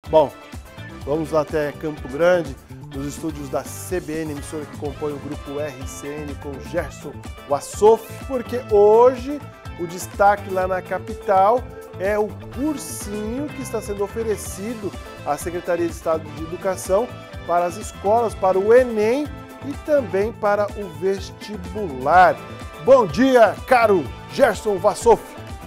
Bom, vamos até Campo Grande, nos estúdios da CBN, emissora que compõe o grupo RCN, com Gerson Wassouf, porque hoje o destaque lá na capital é o cursinho que está sendo oferecido à Secretaria de Estado de Educação para as escolas, para o Enem e também para o vestibular. Bom dia, caro Gerson Wassouf.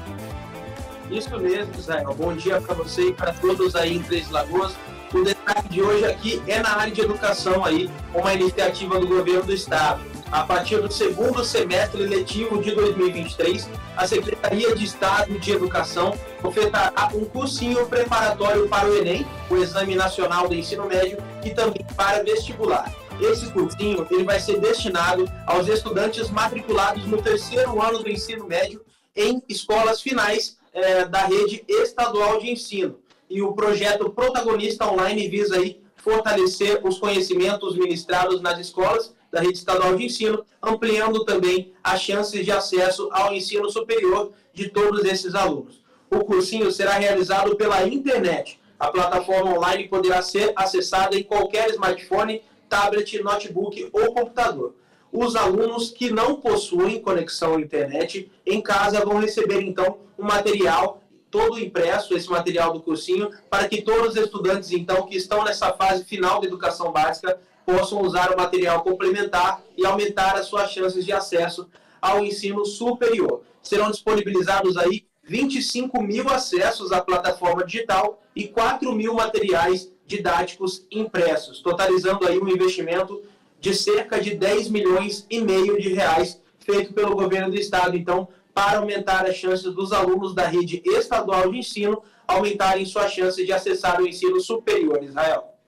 Isso mesmo, Israel. Bom dia para você e para todos aí em Três Lagoas. O destaque de hoje aqui é na área de educação aí, uma iniciativa do governo do estado. A partir do segundo semestre letivo de 2023, a Secretaria de Estado de Educação ofertará um cursinho preparatório para o Enem, o Exame Nacional do Ensino Médio, e também para vestibular. Esse cursinho ele vai ser destinado aos estudantes matriculados no terceiro ano do ensino médio em escolas finais da rede estadual de ensino. E o projeto Protagonista Online visa aí fortalecer os conhecimentos ministrados nas escolas da rede estadual de ensino, ampliando também as chances de acesso ao ensino superior de todos esses alunos. O cursinho será realizado pela internet. A plataforma online poderá ser acessada em qualquer smartphone, tablet, notebook ou computador. Os alunos que não possuem conexão à internet em casa vão receber, então, um material todo impresso, esse material do cursinho, para que todos os estudantes, então, que estão nessa fase final da educação básica, possam usar o material complementar e aumentar as suas chances de acesso ao ensino superior. Serão disponibilizados aí 25 mil acessos à plataforma digital e 4 mil materiais didáticos impressos, totalizando aí um investimento de cerca de 10 milhões e meio de reais feito pelo governo do estado, então, para aumentar as chances dos alunos da rede estadual de ensino aumentarem suas chances de acessar o ensino superior, Israel.